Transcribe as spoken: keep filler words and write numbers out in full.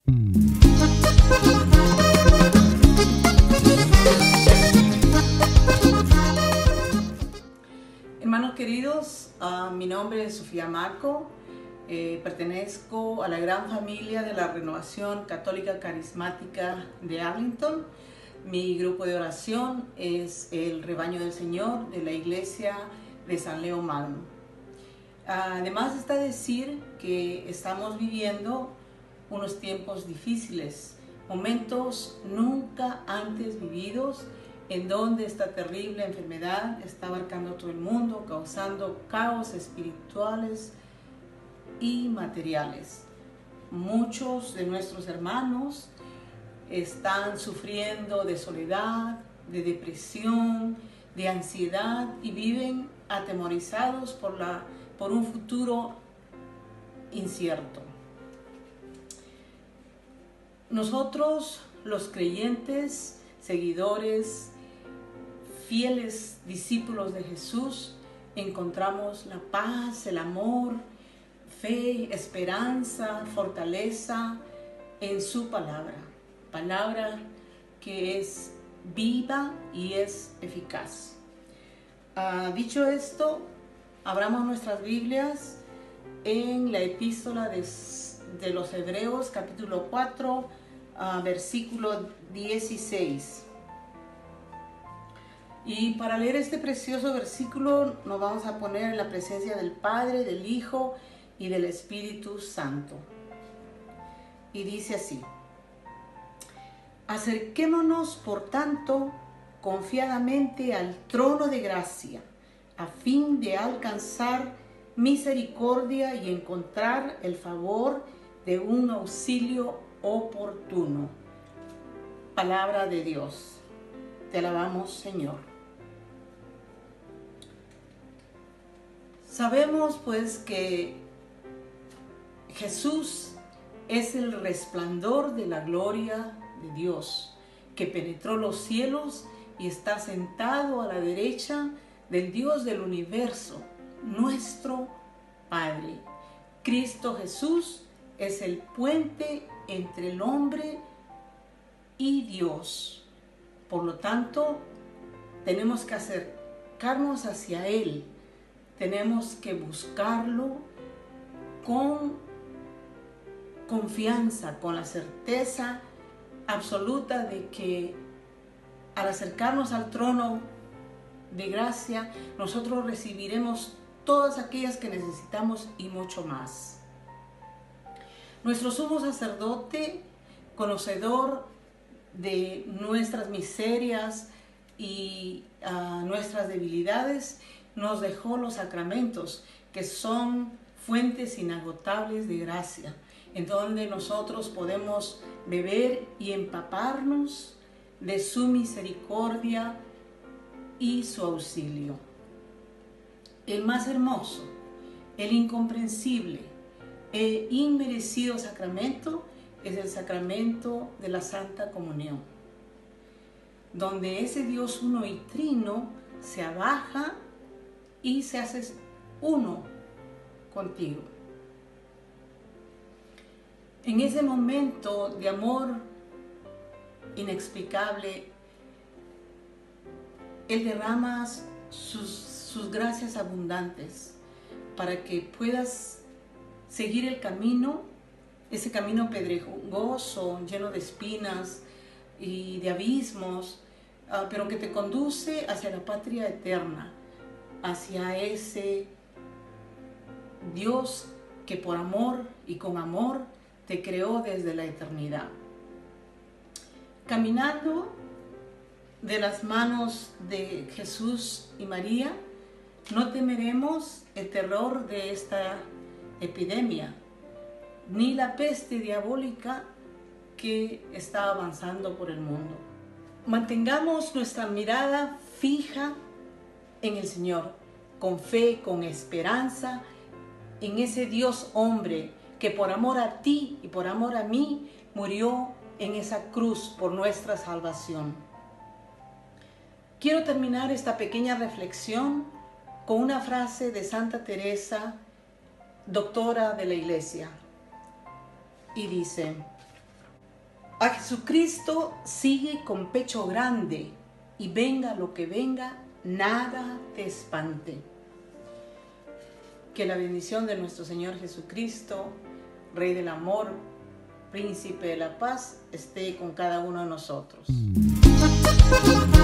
Hermanos queridos, uh, mi nombre es Sofía Marco, eh, pertenezco a la gran familia de la Renovación Católica Carismática de Arlington. Mi grupo de oración es el Rebaño del Señor de la Iglesia de San Leo Magno. Uh, además está decir que estamos viviendo unos tiempos difíciles, momentos nunca antes vividos, en donde esta terrible enfermedad está abarcando todo el mundo, causando caos espirituales y materiales. Muchos de nuestros hermanos están sufriendo de soledad, de depresión, de ansiedad y viven atemorizados por, la, por un futuro incierto. Nosotros, los creyentes, seguidores, fieles discípulos de Jesús, encontramos la paz, el amor, fe, esperanza, fortaleza en su palabra. Palabra que es viva y es eficaz. Uh, dicho esto, abramos nuestras Biblias en la epístola de, de los Hebreos, capítulo cuatro, uh, versículo dieciséis. Y para leer este precioso versículo nos vamos a poner en la presencia del Padre, del Hijo y del Espíritu Santo. Y dice así: acerquémonos, por tanto, confiadamente al trono de gracia, a fin de alcanzar misericordia y encontrar el favor de un auxilio oportuno. Palabra de Dios. Te alabamos, Señor. Sabemos pues que Jesús es el resplandor de la gloria de Dios, que penetró los cielos y está sentado a la derecha del Dios del universo, nuestro Padre. Cristo Jesús es el puente entre el hombre y Dios. Por lo tanto, tenemos que acercarnos hacia Él. Tenemos que buscarlo con confianza, con la certeza absoluta de que al acercarnos al trono de gracia, nosotros recibiremos todas aquellas que necesitamos y mucho más. Nuestro sumo sacerdote, conocedor de nuestras miserias y uh, nuestras debilidades, nos dejó los sacramentos, que son fuentes inagotables de gracia, en donde nosotros podemos beber y empaparnos de su misericordia y su auxilio. El más hermoso, el incomprensible e inmerecido sacramento es el sacramento de la Santa Comunión, donde ese Dios uno y trino se abaja y se hace uno contigo. En ese momento de amor inexplicable, Él derrama sus, sus gracias abundantes para que puedas seguir el camino, ese camino pedregoso, lleno de espinas y de abismos, uh, pero que te conduce hacia la patria eterna, hacia ese Dios que por amor y con amor te creó desde la eternidad. Caminando de las manos de Jesús y María, no temeremos el terror de esta epidemia, ni la peste diabólica que está avanzando por el mundo. Mantengamos nuestra mirada fija en el Señor, con fe, con esperanza, en ese Dios hombre que por amor a ti y por amor a mí murió en esa cruz por nuestra salvación. Quiero terminar esta pequeña reflexión con una frase de Santa Teresa, doctora de la Iglesia, y dice: A Jesucristo sigue con pecho grande y venga lo que venga, nada te espante. Que la bendición de nuestro Señor Jesucristo, Rey del Amor, Príncipe de la Paz, esté con cada uno de nosotros.